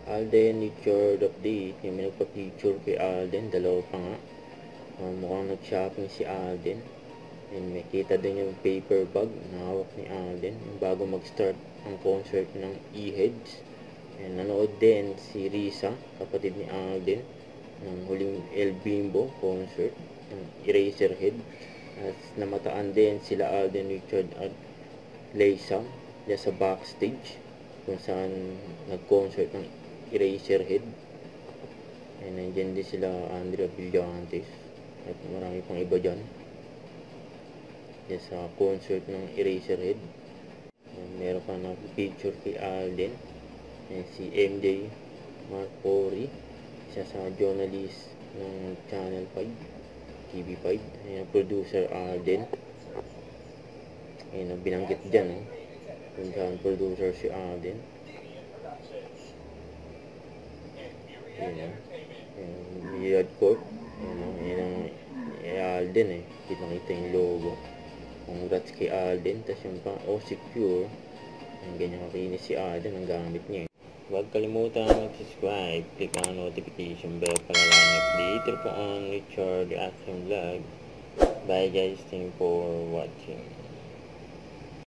Alden, Richard update. Yung may nagpa-picture kay Alden, dalawa pa nga. Mukhang nag-shopping si Alden. And may kita din yung paper bag na hawak ni Alden yung bago mag-start ang concert ng E-Heads. And nanood din si Risa, kapatid ni Alden, ng huling El Bimbo concert ng Eraserhead. At namataan din sila Alden, Richard at Leisa dyan sa backstage kung saan nag-concert ng Eraserhead. And nandiyan din sila Andrea Villantes at marami pang iba dyan sa concert ng Eraserhead. Meron pa na picture kay Alden. Si MJ Marpori, isa sa journalist ng Channel 5, TV5. Ayan, producer Alden. Ayan, binanggit dyan kung saan producer si Alden. Ayan, Riyadh Corp. Ayan ang Alden Pinakita yung logo. Congrats kay Alden. Tapos yung pang secure. Ang ganyan kakinis si Alden ang gamit niya. Huwag kalimutan mag-subscribe. Click ang notification bell para lang update po on Richard Action Vlog. Bye guys. Thank you for watching.